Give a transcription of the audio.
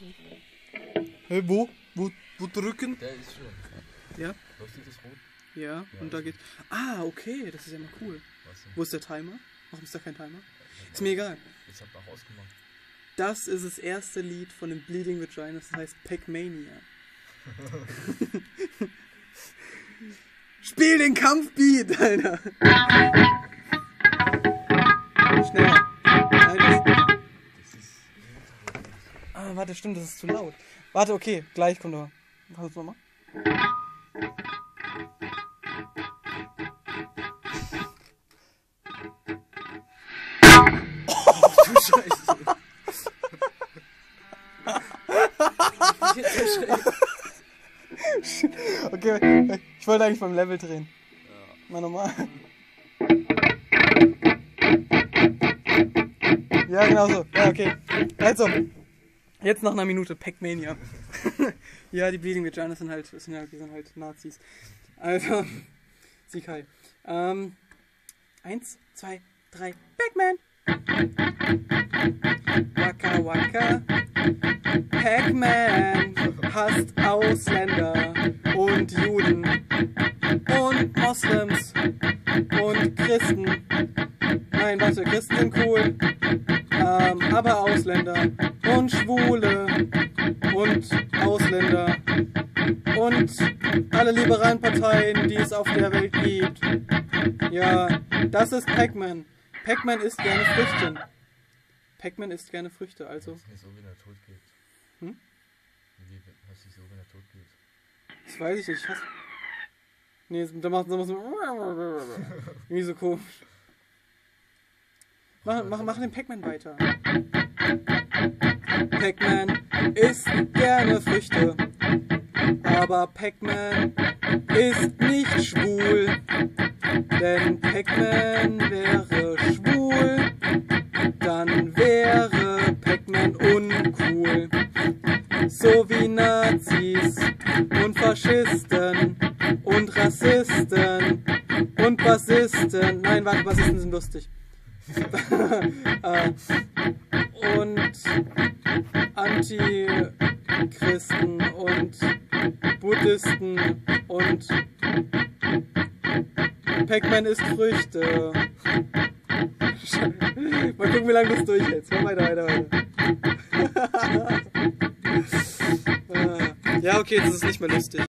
Hey, wo? Wo drücken? Der ist schon. Ja? Leuchtet das rot? Ja, und da geht... Ah, okay, das ist ja mal cool. Was denn? Wo ist der Timer? Warum ist da kein Timer? Ist mir egal. Jetzt habt ihr auch ausgemacht. Das ist das erste Lied von den Bleeding Vaginas, das heißt Pac-Mania. Spiel den Kampfbeat, Alter! Schneller. Nein, Das ist... warte, stimmt, das ist zu laut. Warte, okay, gleich kommt er. Versuch's nochmal. Du Scheiße. Okay, ich wollte eigentlich beim Level drehen. Ja. Mal normal. Ja, genau so. Ja, okay. Also, jetzt nach einer Minute Pac-Mania. Ja, die Bleeding Vaginas sind halt Nazis. Also, Sikai. 1, 2, 3, Pac-Man! Waka Waka. Pac-Man hasst Ausländer und Juden und Moslems und Christen. Nein, warte, Christen sind cool, aber Ausländer und Schwule und Ausländer und alle liberalen Parteien, die es auf der Welt gibt. Ja, das ist Pac-Man. Pac-Man isst gerne Früchte. Pac-Man isst gerne Früchte, also... Das ist nicht so, wenn er tot geht. Hm? Wie heißt nicht so, wenn er tot geht? Das weiß ich nicht, ich hasse... Nee, da macht es so... Irgendwie so komisch. Mach den Pac-Man weiter. Pac-Man isst gerne Früchte. Aber Pac-Man ist nicht schwul. Denn Pac-Man wäre schwul. Dann wäre Pac-Man uncool. So wie Nazis und Faschisten und Rassisten und Bassisten. Nein, warte, Bassisten sind lustig. Und Antichristen und Buddhisten und Pac-Man isst Früchte. Mal gucken, wie lange das durchhält. Mach weiter. Ja, okay, das ist nicht mehr lustig.